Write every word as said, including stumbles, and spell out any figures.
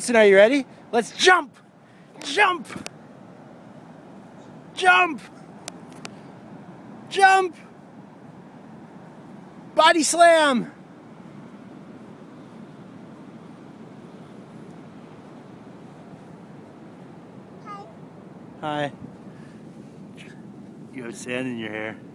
Hudson, are you ready? Let's jump! Jump! Jump! Jump! Body slam! Hi. Hi. You have sand in your hair.